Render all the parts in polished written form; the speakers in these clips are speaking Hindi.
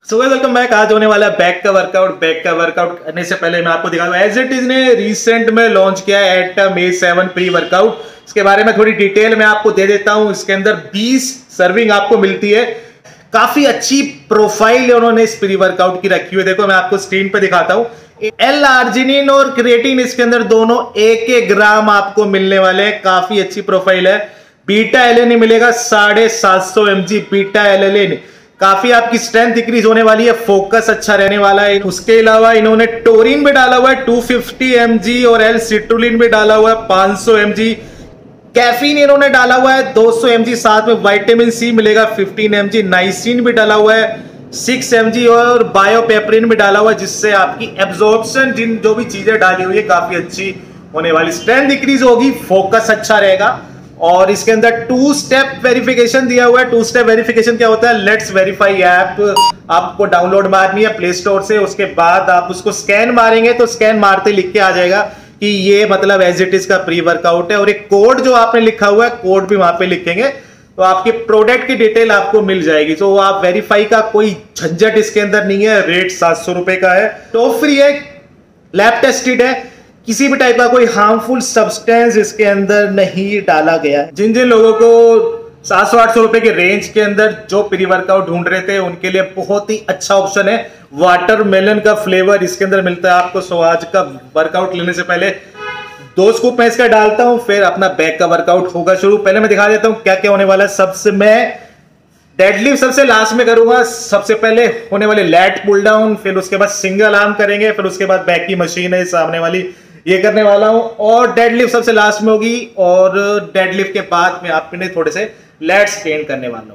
So welcome back. आज होने वाला है बैक का वर्कआउट। बैक का वर्कआउट करने से पहले मैं आपको दिखा दूं, एज इट इज ने रिसेंट में लॉन्च किया है एट May 7 प्री वर्कआउट। इसके बारे में थोड़ी डिटेल में आपको दे देता हूं। इसके अंदर 20 सर्विंग आपको मिलती है। काफी अच्छी प्रोफाइल उन्होंने इस प्री वर्कआउट की रखी हुई है। देखो मैं आपको स्क्रीन पे दिखाता हूं। L-आर्जिनिन और क्रिएटिन इसके अंदर दोनों 1-1 ग्राम आपको मिलने वाले हैं। काफी अच्छी प्रोफाइल है। बीटा एलेनिन मिलेगा 750 mg बीटा एलेनिन। काफी आपकी स्ट्रेंथ डिक्रीज होने वाली है, फोकस अच्छा रहने वाला है। उसके अलावा इन्होंने टोरिन भी डाला हुआ है 250 mg और एल सिट्रुलिन भी डाला हुआ है 500 mg। कैफीन इन्होंने डाला हुआ है 200 mg। साथ में विटामिन सी मिलेगा 15 mg। नाइसिन भी डाला हुआ है 6 mg और बायोपेपरिन भी डाला हुआ है, जिससे आपकी एब्जॉर्प्शन जिन जो भी चीजें डाली हुई है काफी अच्छी होने वाली। स्ट्रेंथ डिक्रीज होगी, फोकस अच्छा रहेगा। और इसके अंदर 2 स्टेप वेरिफिकेशन दिया हुआ है। 2 स्टेप वेरिफिकेशन क्या होता है? लेट्स वेरीफाई ऐप आपको डाउनलोड मारनी है प्ले स्टोर से। उसके बाद आप उसको स्कैन मारेंगे तो स्कैन मारते लिख के आ जाएगा कि ये मतलब एज इट इज का प्री वर्कआउट है। और एक कोड जो आपने लिखा हुआ है, कोड भी वहां पे लिखेंगे तो आपके प्रोडक्ट की डिटेल आपको मिल जाएगी। तो आप वेरीफाई का कोई झंझट इसके अंदर नहीं है। रेट 700 रुपए का है, टॉप फ्री है, लैब टेस्टेड है। किसी भी टाइप का कोई हार्मफुल सब्सटेंस इसके अंदर नहीं डाला गया है। जिन जिन लोगों को 700-800 रुपए के रेंज के अंदर जो प्री वर्कआउट ढूंढ रहे थे, उनके लिए बहुत ही अच्छा ऑप्शन है। वाटरमेलन का फ्लेवर इसके अंदर मिलता है आपको। सो आज का वर्कआउट लेने से पहले 2 स्कूप मैं इसका डालता हूं, फिर अपना बैक का वर्कआउट होगा शुरू। पहले मैं दिखा देता हूं क्या क्या होने वाला है। सबसे मैं डेडलिफ्ट सबसे लास्ट में करूंगा। सबसे पहले होने वाले लैट पुल डाउन, फिर उसके बाद सिंगल आर्म करेंगे, फिर उसके बाद बैक की मशीन है सामने वाली, ये करने वाला हूं। और डेडलिफ्ट सबसे लास्ट में होगी। और डेडलिफ्ट के बाद में आपने थोड़े से लैट्स ट्रेन करने वाला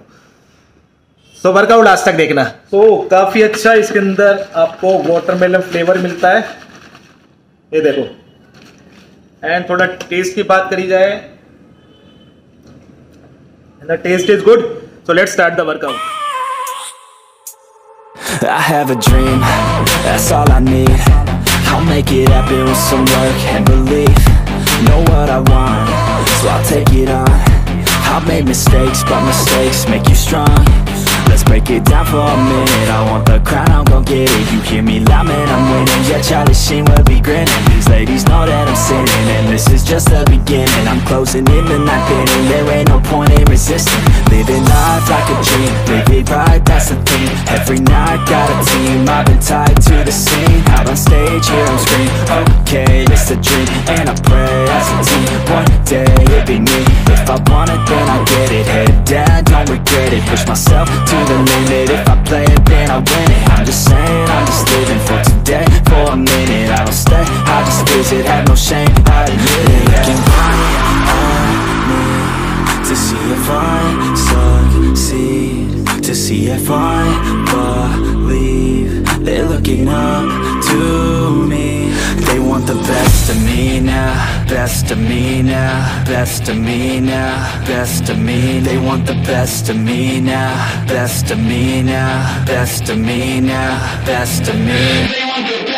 हूं। सो वर्कआउट लास्ट तक देखना। तो काफी अच्छा इसके अंदर आपको वाटरमेलन फ्लेवर मिलता है, ये देखो। एंड थोड़ा टेस्ट की बात करी जाए, the taste is good. So let's start the workout. I have a dream, that's all I need. I'll make it happen with some work and belief. Know what I want, so I'll take it on. I've made mistakes, but mistakes make you strong. Let's break it down for a minute. I want the crown, I'm gon' get it. You hear me loud, man, I'm winning. Yeah, Charlie Sheen will be grinning. These ladies know that I'm sinning, and this is just the beginning. I'm closing in the ninth inning. There ain't no point in resisting. Living life like a dream, live it right, that's the thing. Every night got a team, I've been tied to the scene. Out on stage, hear 'em scream. Okay, it's a dream, and I pray as a team. One day it'll be me. If I want it, then I get it. Head down, don't regret it. Push myself to the limit. If I play it, then I win it. I'm just saying, I'm just living for today, for a minute. I don't stay, I just visit, have no shame, I admit it. Looking right at me to see if I succeed, to see if I believe. They're looking up to me. They want the best of me now, best of me now, best of me now, best of me. They want the best of me now, best of me now, best of me now, best of me. They want the